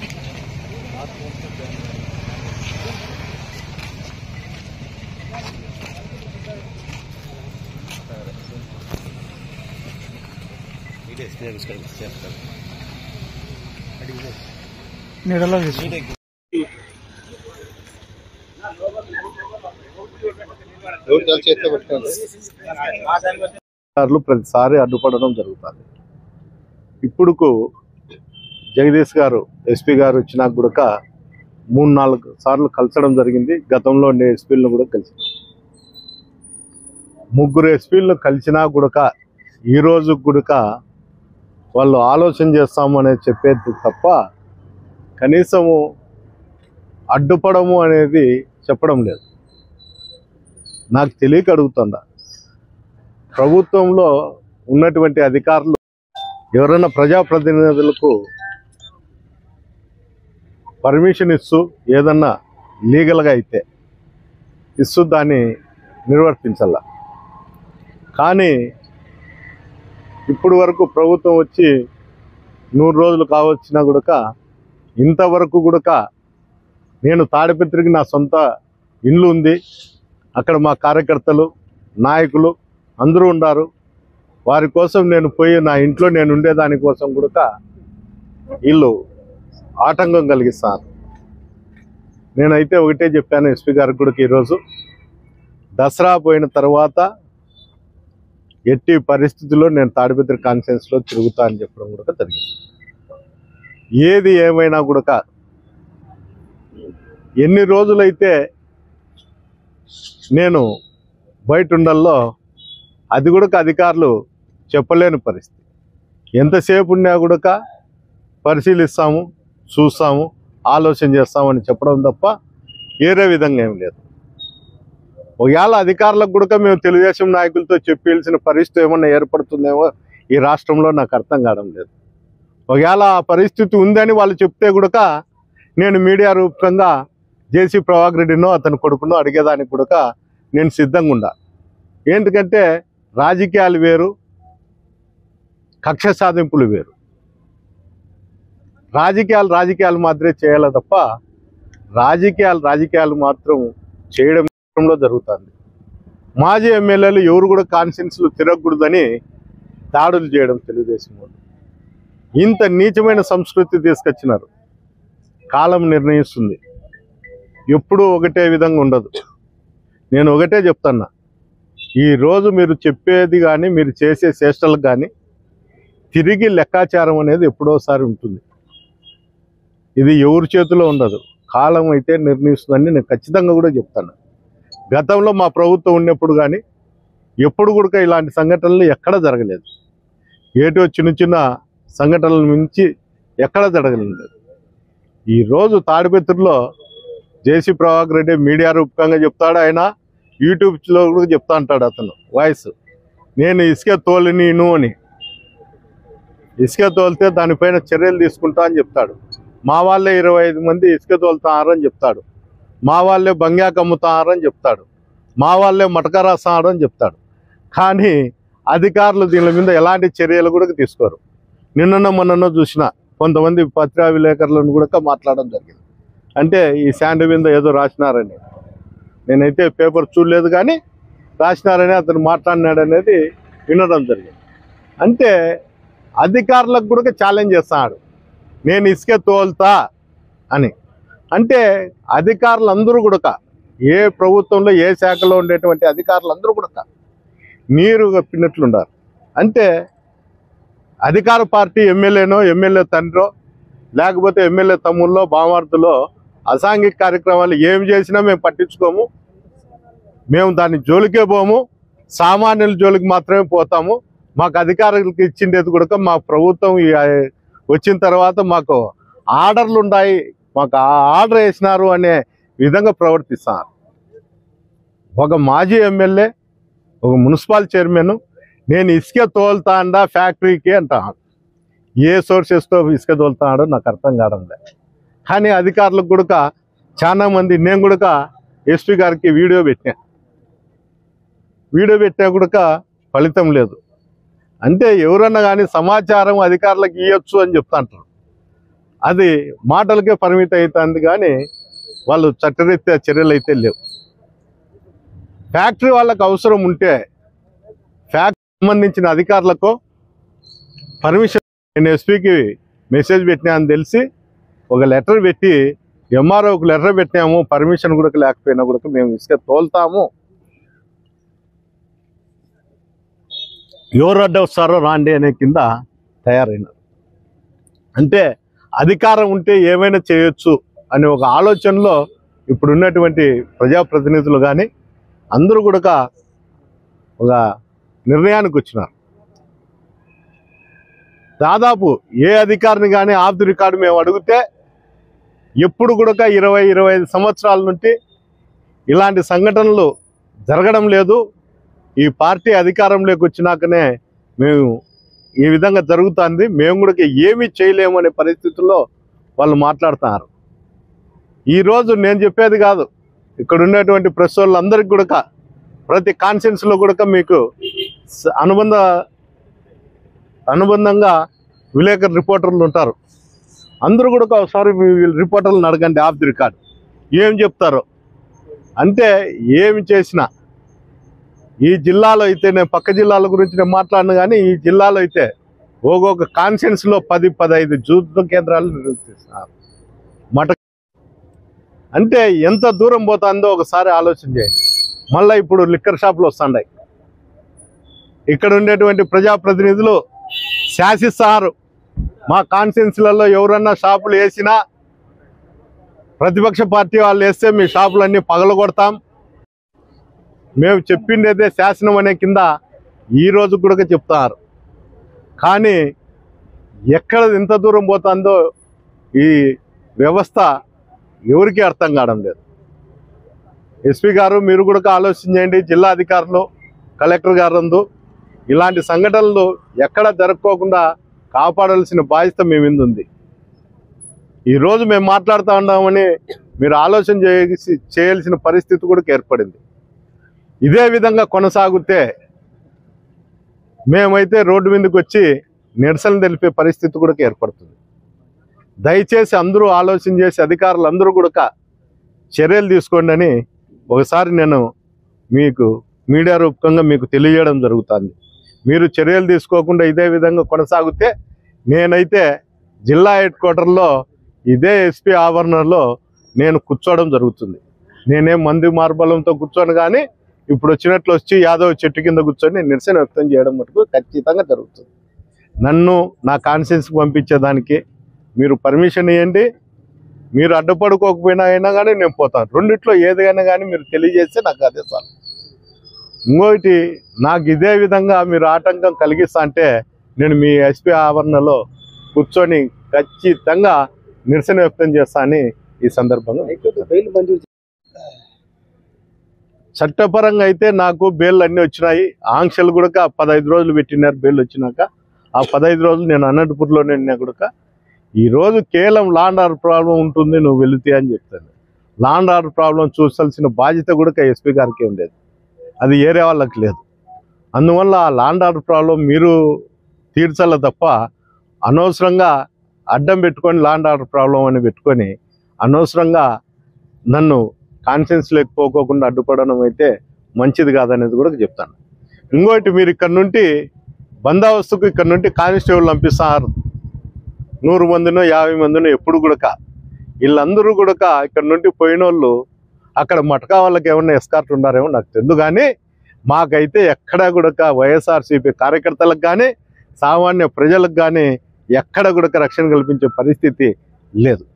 ప్రతిసారి అడ్డుపడడం జరుగుతుంది. ఇప్పుడుకు జగదీష్ గారు ఎస్పీ గారు వచ్చినాక కూడా 3-4 సార్లు కలిసడం జరిగింది. గతంలో ఉండే ఎస్పీలను కూడా కలిసినాం. 3 ఎస్పీలను కలిసినా కూడా ఈరోజు కూడా వాళ్ళు ఆలోచన చేస్తాము అనేది చెప్పేది తప్ప కనీసము అడ్డుపడము అనేది చెప్పడం లేదు. నాకు తెలియక అడుగుతుందా, ప్రభుత్వంలో ఉన్నటువంటి అధికారులు ఎవరైనా ప్రజాప్రతినిధులకు పర్మిషన్ ఇస్తూ ఏదన్నా లీగల్గా అయితే ఇస్తూ దాన్ని నిర్వర్తించాల. కానీ ఇప్పుడు వరకు ప్రభుత్వం వచ్చి 100 రోజులు కావచ్చినా కూడా ఇంతవరకు కూడా నేను తాడిపత్రికి నా సొంత ఇల్లు ఉంది, అక్కడ మా కార్యకర్తలు నాయకులు అందరూ ఉన్నారు. వారి కోసం నేను పోయి నా ఇంట్లో నేను ఉండేదానికోసం కూడా వీళ్ళు ఆటంకం కలిగిస్తారు. నేనైతే ఒకటే చెప్పాను ఎస్పీ గారికి కూడా, ఈరోజు దసరా పోయిన తర్వాత ఎట్టి పరిస్థితుల్లో నేను తాడిపత్రి కాన్ఫరెన్స్లో తిరుగుతా అని చెప్పడం కూడా జరిగింది. ఏది ఏమైనా కూడా ఎన్ని రోజులైతే నేను బయట ఉండల్లో అది కూడా అధికారులు చెప్పలేని పరిస్థితి. ఎంతసేపు ఉన్నా కూడా పరిశీలిస్తాము, చూస్తాము, ఆలోచన చేస్తామని చెప్పడం తప్ప వేరే విధంగా ఏం లేదు. ఒకవేళ అధికారులకు కూడా మేము తెలుగుదేశం నాయకులతో చెప్పాల్సిన పరిస్థితి ఏమన్నా ఏర్పడుతుందేమో ఈ రాష్ట్రంలో నాకు అర్థం కావడం లేదు. ఒకవేళ ఆ పరిస్థితి ఉందని వాళ్ళు చెప్తే కూడా నేను మీడియా రూపకంగా జేసీ ప్రభాకర్ రెడ్డినో అతని కొడుకునో అడిగేదానికి కూడా నేను సిద్ధంగా ఉండా. ఎందుకంటే రాజకీయాలు వేరు, కక్ష సాధింపులు వేరు. రాజకీయాలు మాత్రమే చేయాలి తప్ప రాజకీయాలు మాత్రం చేయడంలో జరుగుతుంది. మాజీ ఎమ్మెల్యేలు ఎవరు కూడా కాన్స్టిట్యున్సీలు తిరగకూడదని దాడులు చేయడం తెలుగుదేశం వాళ్ళు. ఇంత నీచమైన సంస్కృతి తీసుకొచ్చినారు. కాలం నిర్ణయిస్తుంది, ఎప్పుడూ ఒకటే విధంగా ఉండదు. నేను ఒకటే చెప్తున్నా, ఈరోజు మీరు చెప్పేది కానీ మీరు చేసే చేష్టలకు కానీ తిరిగి లెక్కాచారం అనేది ఎప్పుడోసారి ఉంటుంది. ఇది ఎవరి చేతిలో ఉండదు, కాలం అయితే నిర్ణయిస్తుందని నేను ఖచ్చితంగా కూడా చెప్తాను. గతంలో మా ప్రభుత్వం ఉన్నప్పుడు కానీ ఎప్పుడు కూడా ఇలాంటి సంఘటనలు ఎక్కడ జరగలేదు. ఏటో చిన్న సంఘటనల మించి ఎక్కడ జరగలేదు. ఈరోజు తాడిపత్రిలో జేసీ ప్రభాకర్ రెడ్డి మీడియా రూపకంగా చెప్తాడు, ఆయన యూట్యూబ్లో కూడా చెప్తా అంటాడు అతను వాయిస్, నేను ఇసుక తోలినీను అని. ఇసుక తోలితే దానిపైన చర్యలు తీసుకుంటా అని చెప్తాడు. మా వాళ్ళే 25 మంది ఇసుక తోలుతారని చెప్తాడు. మా వాళ్ళే బంగాకు అమ్ముతారని చెప్తాడు. మా వాళ్ళే మటక రాస్తారని చెప్తాడు. కానీ అధికారులు దీని మీద ఎలాంటి చర్యలు కూడా తీసుకోరు. మొన్ననో చూసిన కొంతమంది పత్రికా విలేకరులను కూడా మాట్లాడడం జరిగింది. అంటే ఈ శాండ్ మీద ఏదో రాసినారని, నేనైతే పేపర్ చూడలేదు కానీ రాసినారని అతను మాట్లాడినాడు అనేది వినడం జరిగింది. అంటే అధికారులకు కూడా ఛాలెంజ్ చేస్తున్నాడు, నేను ఇసుక తోలుతా అని. అంటే అధికారులందరూ కూడా ఏ ప్రభుత్వంలో ఏ శాఖలో ఉండేటువంటి అధికారులందరూ కూడా నీరు కప్పినట్లుండారు. అంటే అధికార పార్టీ ఎమ్మెల్యేనో ఎమ్మెల్యే తండ్రో లేకపోతే ఎమ్మెల్యే తమ్ముళ్ళో బామార్దులో అసాంఘిక కార్యక్రమాలు ఏమి చేసినా మేము పట్టించుకోము, మేము దాన్ని జోలికే పోము, సామాన్యుల జోలికి మాత్రమే పోతాము. మాకు అధికారులకు ఇచ్చిండేది కూడా మా ప్రభుత్వం వచ్చిన తర్వాత మాకు ఆర్డర్లు ఉన్నాయి, మాకు ఆర్డర్ వేసినారు అనే విధంగా ప్రవర్తిస్తున్నారు. ఒక మాజీ ఎమ్మెల్యే, ఒక మున్సిపల్ చైర్మన్ నేను ఇసుక తోలుతాండా ఫ్యాక్టరీకి అంటాడు. ఏ సోర్సెస్తో ఇసుక తోలుతాడో నాకు అర్థం కావడం లేదు. కానీ అధికారులకు కూడా చాలా మంది, నేను కూడా ఎస్పీ గారికి వీడియో పెట్టినా కూడా ఫలితం లేదు. అంటే ఎవరన్నా కానీ సమాచారం అధికారులకు ఇవ్వచ్చు అని చెప్తా అంటారు. అది మాటలకే పరిమితం అవుతుంది కానీ వాళ్ళు చట్టరీత్యా చర్యలు అయితే లేవు. ఫ్యాక్టరీ వాళ్ళకు అవసరం ఉంటే ఫ్యాక్టరీ సంబంధించిన అధికారులకు పర్మిషన్, నేను ఎస్పీకి మెసేజ్ పెట్టినా అని తెలిసి ఒక లెటర్ పెట్టి ఎంఆర్ఓకి లెటర్ పెట్టినాము, పర్మిషన్ కూడా లేకపోయినా కూడా మేము ఇసుక తోలుతాము, ఎవరు అడ్డ వస్తారో రాండి అనే కింద తయారైనారు. అంటే అధికారం ఉంటే ఏమైనా చేయొచ్చు అనే ఒక ఆలోచనలో ఇప్పుడున్నటువంటి ప్రజాప్రతినిధులు కానీ అందరూ కూడా ఒక నిర్ణయానికి వచ్చినారు. దాదాపు ఏ అధికారిని కానీ ఆఫ్ ది రికార్డు మేము అడిగితే ఎప్పుడు కూడా 20-25 సంవత్సరాల నుండి ఇలాంటి సంఘటనలు జరగడం లేదు, ఈ పార్టీ అధికారంలోకి వచ్చినాకనే మేము ఈ విధంగా జరుగుతుంది, మేము కూడా ఏమీ చేయలేము అనే పరిస్థితుల్లో వాళ్ళు మాట్లాడుతున్నారు. ఈరోజు నేను చెప్పేది కాదు, ఇక్కడ ఉన్నటువంటి ప్రెస్ వాళ్ళందరికీ కూడా ప్రతి కాన్ఫరెన్స్లో కూడా మీకు అనుబంధంగా విలేకరు రిపోర్టర్లు ఉంటారు. అందరూ కూడా ఒకసారి వీళ్ళు రిపోర్టర్లను అడగండి ఆఫ్ ది రికార్డ్ ఏం చెప్తారో. అంటే ఏమి చేసినా ఈ జిల్లాలో అయితే, నేను పక్క జిల్లాల గురించి నేను మాట్లాడిన కానీ ఈ జిల్లాలో అయితే ఒక్కొక్క కాన్ఫరెన్స్లో 10-15 జూద కేంద్రాలు నిర్వహిస్తున్నారు. అంటే ఎంత దూరం పోతుందో ఒకసారి ఆలోచన చేయండి. మళ్ళీ ఇప్పుడు లిక్కర్ షాపులు వస్తున్నాయి, ఇక్కడ ఉండేటువంటి ప్రజాప్రతినిధులు శాసిస్తారు. మా కాన్ఫరెన్స్లలో ఎవరన్నా షాపులు వేసినా ప్రతిపక్ష పార్టీ వాళ్ళు వేస్తే మీ షాపులన్నీ పగలగొడతాం, మేము చెప్పిండేదే శాసనం అనే కింద ఈరోజు కూడా చెప్తారు. కానీ ఎక్కడ ఎంత దూరం పోతుందో ఈ వ్యవస్థ ఎవరికి అర్థం కావడం లేదు. ఎస్పీ గారు మీరు కూడా ఆలోచించండి, జిల్లా అధికారులు, కలెక్టర్ గారు ఇలాంటి సంఘటనలు ఎక్కడ జరగకోకుండా కాపాడాల్సిన బాధ్యత మీ మీద ఉంది. ఈరోజు మేము మాట్లాడుతూ ఉన్నామని మీరు ఆలోచన చేయాల్సిన పరిస్థితి కూడా ఏర్పడింది. ఇదే విధంగా కొనసాగితే మేమైతే రోడ్డు మీదకి వచ్చి నిరసన తెలిపే పరిస్థితి కూడా ఏర్పడుతుంది. దయచేసి అందరూ ఆలోచన చేసి అధికారులు అందరూ కూడా చర్యలు తీసుకోండి అని ఒకసారి నేను మీకు మీడియా రూపకంగా మీకు తెలియజేయడం జరుగుతుంది. మీరు చర్యలు తీసుకోకుండా ఇదే విధంగా కొనసాగితే నేనైతే జిల్లా హెడ్ క్వార్టర్లో ఇదే ఎస్పీ ఆవరణలో నేను కూర్చోవడం జరుగుతుంది. నేనేం మంది మార్బలంతో కూర్చోను కానీ ఇప్పుడు వచ్చినట్లు వచ్చి యాదవ్ చెట్టు కింద కూర్చొని నిరసన వ్యక్తం చేయడం మటుకు ఖచ్చితంగా జరుగుతుంది. నన్ను నా కాన్ఫరెన్స్కి పంపించేదానికి మీరు పర్మిషన్ ఇవ్వండి, మీరు అడ్డుపడుకోకపోయినా అయినా కానీ నేను పోతాను. రెండిట్లో ఏదైనా కానీ మీరు తెలియజేస్తే నాకు అదే చాలు. ఇంకోటి నాకు ఇదే విధంగా మీరు ఆటంకం కలిగిస్తా అంటే నేను మీ ఎస్పీ ఆవరణలో కూర్చొని ఖచ్చితంగా నిరసన వ్యక్తం చేస్తా అని ఈ సందర్భంగా చట్టపరంగా అయితే నాకు బెయిల్ అన్నీ వచ్చినాయి. ఆంక్షలు కూడా 15 రోజులు పెట్టినారు. బెయిల్ వచ్చినాక ఆ 15 రోజులు నేను అనంతపూర్లోనే ఉన్నా కూడా ఈరోజు కేవలం లా అండ్ ఆర్డర్ ప్రాబ్లం ఉంటుంది, నువ్వు వెళితే అని చెప్తాను. లా అండ్ ఆర్డర్ ప్రాబ్లం చూసాల్సిన బాధ్యత కూడా ఎస్పీ గారికి ఏం లేదు, అది ఏరే వాళ్ళకి లేదు. అందువల్ల ఆ లా అండ్ ఆర్డర్ ప్రాబ్లం మీరు తీర్చాల తప్ప అనవసరంగా అడ్డం పెట్టుకొని లా అండ్ ఆర్డర్ ప్రాబ్లం అని పెట్టుకొని అనవసరంగా నన్ను కాన్ఫరెన్స్ లేకపోకుండా అడ్డుపడడం అయితే మంచిది కాదనేది కూడా చెప్తాను. ఇంకోటి మీరు ఇక్కడ నుండి బందోబస్తుకు ఇక్కడ నుండి కానిస్టేబుల్ పంపిస్తారు, 100 మందినో 50 మందినో ఎప్పుడు కూడా. వీళ్ళందరూ కూడా ఇక్కడ నుండి పోయిన వాళ్ళు అక్కడ మటకా వాళ్ళకి ఏమన్నా ఎస్కార్ట్ ఉన్నారేమో నాకు తెలియదు, కానీ మాకైతే ఎక్కడా కూడా వైఎస్ఆర్సీపీ కార్యకర్తలకు కానీ సామాన్య ప్రజలకు కానీ ఎక్కడ కూడా రక్షణ కల్పించే పరిస్థితి లేదు.